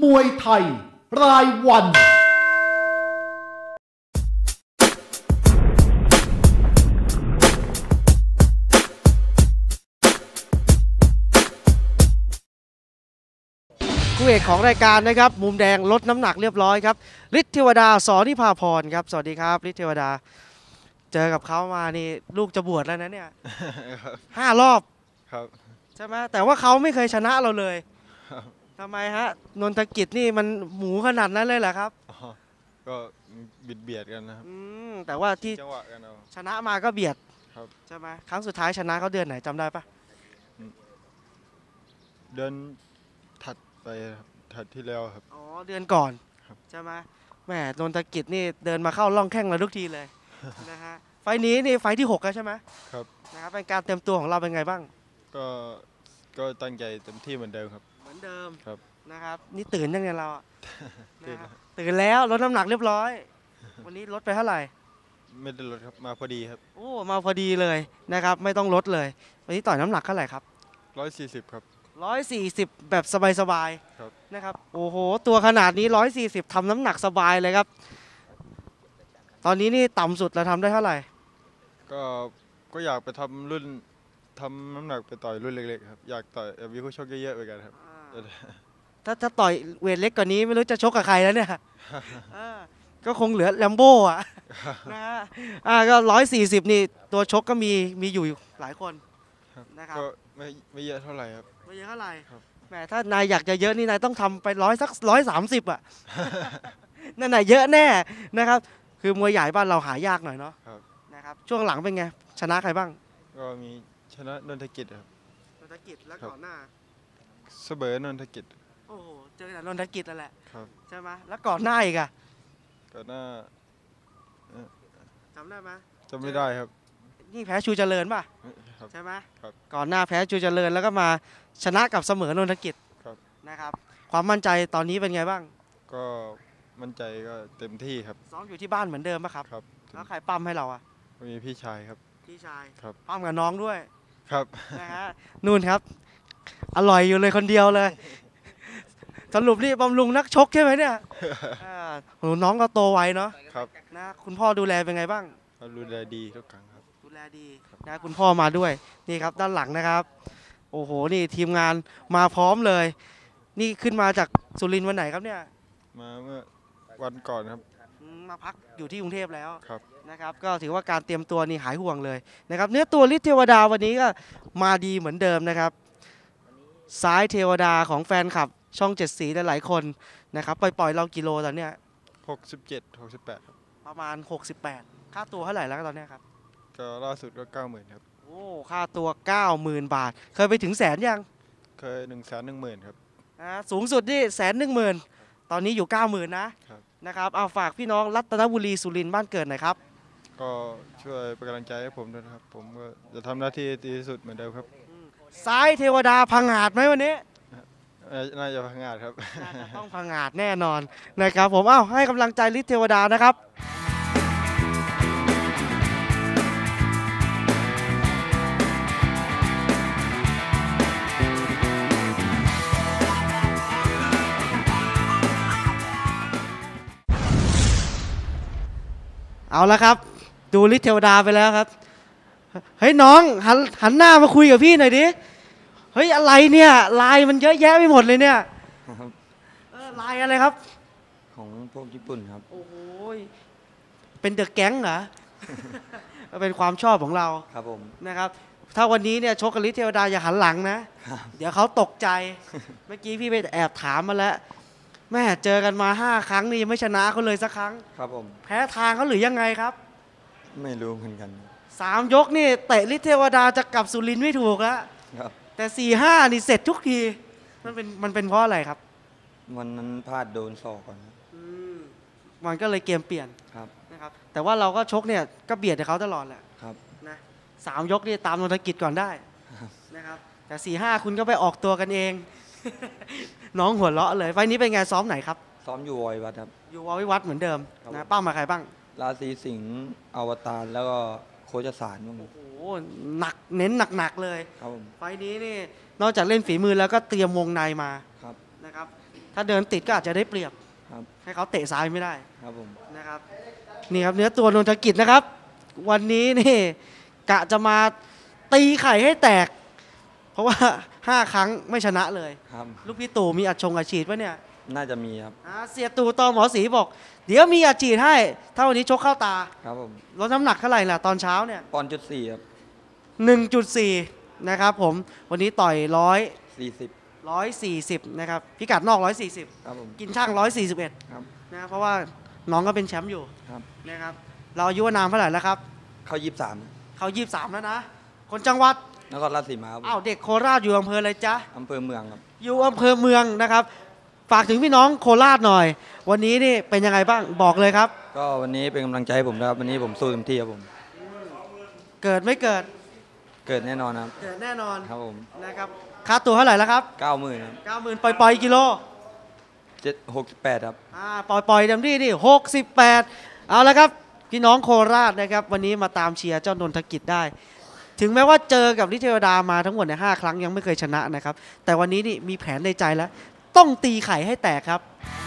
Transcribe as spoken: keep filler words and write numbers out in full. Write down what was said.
มวยไทยรายวันคู่เอกของรายการนะครับมุมแดงลดน้ำหนักเรียบร้อยครับฤทธิ์เทวดาสนิภาพรครับสวัสดีครับฤทธิ์เทวดาเจอกับเขามานี่ลูกจะบวชแล้วนะเนี่ยห้ารอบครับใช่ไหมแต่ว่าเขาไม่เคยชนะเราเลยทำไมฮะนนทกิจนี่มันหมูขนาดนั้นเลยเหรอครับก็บิดเบียดกันนะครับแต่ว่าที่จังหวะกันเอาชนะมาก็เบียดครับใช่ไหมครั้งสุดท้ายชนะเขาเดือนไหนจำได้ปะเดือนถัดไปถัดที่แล้วครับอ๋อเดือนก่อนใช่ไหมแหมนนทกิจนี่เดินมาเข้าล่องแข้งเราทุกทีเลยนะฮะไฟนี้นี่ไฟที่หกแล้วใช่ไหมครับนะครับเป็นการเตรียมตัวของเราเป็นไงบ้างก็ก็ตั้งใจเต็มที่เหมือนเดิมครับเหมือนเดิมครับนะครับนี่ตื่นยังไงเราตื่นแล้วลดน้ำหนักเรียบร้อยวันนี้ลดไปเท่าไหร่ไม่ได้ลดครับมาพอดีครับโอ้มาพอดีเลยนะครับไม่ต้องลดเลยวันนี้ต่อยน้ำหนักเท่าไหร่ครับร้อยสี่สิบครับร้อยสี่สิบแบบสบายๆนะครับโอ้โหตัวขนาดนี้ร้อยสี่สิบทำน้ำหนักสบายเลยครับตอนนี้นี่ต่ำสุดเราทำได้เท่าไหร่ก็ก็อยากไปทำรุ่นทำน้ำหนักไปต่อยรุ่นเล็กๆครับอยากต่อยวิวชกเยอะๆไปกันครับถ้าถ้าต่อยเวทเล็กกว่านี้ไม่รู้จะชกกับใครแล้วเนี่ยก็คงเหลือแลมโบ้อะนะฮะอ่าก็ร้อยสี่สิบนี่ตัวชกก็มีมีอยู่หลายคนนะครับก็ไม่ไม่เยอะเท่าไหร่ครับไม่เยอะเท่าไหร่แหมถ้านายอยากจะเยอะนี่นายต้องทำไปร้อยสักร้อยสามสิบอ่ะนั่นน่ะเยอะแน่นะครับคือมวยใหญ่บ้านเราหายากหน่อยเนาะนะครับช่วงหลังเป็นไงชนะใครบ้างก็มีชนะนนทกิจครับนนทกิจแล้วก่อนหน้าเสมอนนทกิจโอ้โหเจอแต่นนทกิจนั่นแหละครับใช่ไหมแล้วก่อนหน้าอีกอะก่อนหน้าจำได้ไหมจำไม่ได้ครับนี่แพ้ชูเจริญป่ะใช่ไหมก่อนหน้าแพ้ชูเจริญแล้วก็มาชนะกับเสมอนนทกิจนะครับความมั่นใจตอนนี้เป็นไงบ้างก็มั่นใจก็เต็มที่ครับซ้อมอยู่ที่บ้านเหมือนเดิมป่ะครับครับแล้วใครปั้มให้เราอะมีพี่ชายครับพี่ชายครับปั้มกับน้องด้วยครับนะฮะนู่นครับอร่อยอยู่เลยคนเดียวเลยสรุปนี่บำรุงนักชกใช่ไหมเนี่ยน้องก็โตไวเนาะครับนะคุณพ่อดูแลเป็นไงบ้างดูแลดีทุกครั้งครับดูแลดีนะคุณพ่อมาด้วยนี่ครับด้านหลังนะครับโอ้โหนี่ทีมงานมาพร้อมเลยนี่ขึ้นมาจากสุรินทร์วันไหนครับเนี่ยมาเมื่อวันก่อนครับมาพักอยู่ที่กรุงเทพแล้วครับนะครับก็ถือว่าการเตรียมตัวนี่หายห่วงเลยนะครับเนื้อตัวฤทธิ์เทวดาวันนี้ก็มาดีเหมือนเดิมนะครับซ้ายเทวดาของแฟนคลับช่องเจ็ดสีหลายคนนะครับปล่อยๆเรากิโลตอนเนี้ยหกสิบเจ็ด หกสิบแปดครับประมาณหกสิบแปดค่าตัวเท่าไหร่แล้วตอนนี้ครับก็ล่าสุดก็ เก้าหมื่น ครับโอ้ค่าตัว เก้าหมื่น บาทเคยไปถึงแสนยังเคย หนึ่งแสนหนึ่งหมื่น ครับอ่าสูงสุดนี่แสนหนึ่งหมื่นตอนนี้อยู่ เก้าหมื่น นะครับนะครับเอาฝากพี่น้องรัตนบุรีสุรินทร์บ้านเกิดหน่อยครับก็ช่วยเป็นกำลังใจให้ผมด้วยนะครับผมก็จะทำหน้าที่ดีที่สุดเหมือนเดิมครับซ้ายเทวดาพังงาดไหมวันนี้น่าจะพังงาดครับน่าจะต้องพังงาดแน่นอนนะครับผมเอ้าให้กำลังใจฤทธิ์เทวดานะครับเอาละครับดูฤทธิ์เทวดาไปแล้วครับเฮ้ยน้องหันหันหน้ามาคุยกับพี่หน่อยดิเฮ้ยอะไรเนี่ยลายมันเยอะแยะไปหมดเลยเนี่ยลายอะไรครับของพวกญี่ปุ่นครับโอ้โหเป็นเดอะแก๊งเหรอเป็นความชอบของเราครับผมนะครับถ้าวันนี้เนี่ยชกกับฤทธิ์เทวดาอย่าหันหลังนะเดี๋ยวเขาตกใจเมื่อกี้พี่ไปแอบถามมาแล้วแม่เจอกันมาห้าครั้งนี่ยังไม่ชนะเขาเลยสักครั้งครับผมแพ้ทางเขาหรือยังไงครับไม่รู้เหมือนกันสามยกนี่เตะฤทธิ์เทวดาจะกลับสุรินทร์ไม่ถูกแล้วแต่สี่ห้านี่เสร็จทุกทีมันเป็นมันเป็นเพราะอะไรครับวันนั้นพลาดโดนศอกก่อนมันก็เลยเกมเปลี่ยนครับนะครับแต่ว่าเราก็ชกเนี่ยก็เบียดเขาตลอดแหละครับนะสามยกนี่ตามนนทกิจก่อนได้นะครับแต่สี่ห้าคุณก็ไปออกตัวกันเองน้องหัวเราะเลยไฟนี้เป็นไงซ้อมไหนครับซ้อมอยู่วอยวัดครับอยู่วอยวัดเหมือนเดิมนะป้ามาใครบ้างราศีสิงห์อวตารแล้วก็โคชสารบ้างโอ้โหหนักเน้นหนักๆเลยครับผมไฟนี้นี่นอกจากเล่นฝีมือแล้วก็เตรียมวงในมาครับนะครับถ้าเดินติดก็อาจจะได้เปรียบครับให้เขาเตะซ้ายไม่ได้ครับผมนะครับนี่ครับเนื้อตัวนนทกิจนะครับ วันนี้นี่กะจะมาตีไข่ให้แตก เพราะว่า ห้า ครั้งไม่ชนะเลยครับลูกพี่ตู่มีอัดชงอัดฉีดปะเนี่ยน่าจะมีครับอ่าเสียตู่ตอหมอสีบอก เดี๋ยวมีอัดฉีดให้ ถ้าวันนี้ชกเข้าตาครับผมลดน้ำหนักเท่าไหร่ล่ะตอนเช้าเนี่ยปอนด์จุดสี่ครับหนึ่งจุดสี่ นะครับผมวันนี้ต่อยร้อยสี่สิบร้อยสี่สิบนะครับพิกัดนอกร้อยสี่สิบครับผมกินช่างร้อยสี่สิบเอ็ดครับนะเพราะว่าน้องก็เป็นแชมป์อยู่ครับนะครับเราอายุอานามเท่าไหร่แล้วครับเข้ายี่สิบสามเขายี่สิบสามแล้วนะ คนจังหวัดนครราชสีมาครับผมอ้าวเด็กโคราชอยู่อำเภออะไรจ๊ะอำเภอเมืองครับอยู่อำเภอเมืองนะครับ ฝากถึงพี่น้องโคราชหน่อย วันนี้นี่เป็นยังไงบ้างบอกเลยครับก็วันนี้เป็นกำลังใจให้ผมนะครับวันนี้ผมสู้เต็มที่ครับผมเกิดไม่เกิดเกิดแน่นอนครับเกิดแน่นอนครับผมนะครับค่าตัวเท่าไหร่แล้วครับเก้าหมื่นครับเก้าหมื่นปล่อยๆกิโลเจ็ดหกสิบแปดครับอ่าปล่อยปล่อยเต็มที่นี่หกสิบแปดเอาละครับพี่น้องโคราชนะครับวันนี้มาตามเชียร์เจ้านนทกิจได้ ถึงแม้ว่าเจอกับลิเทวดามาทั้งหมดในห้าครั้งยังไม่เคยชนะนะครับแต่วันนี้นี่มีแผนในใจแล้ว ต้องตีไข่ให้แตกครับ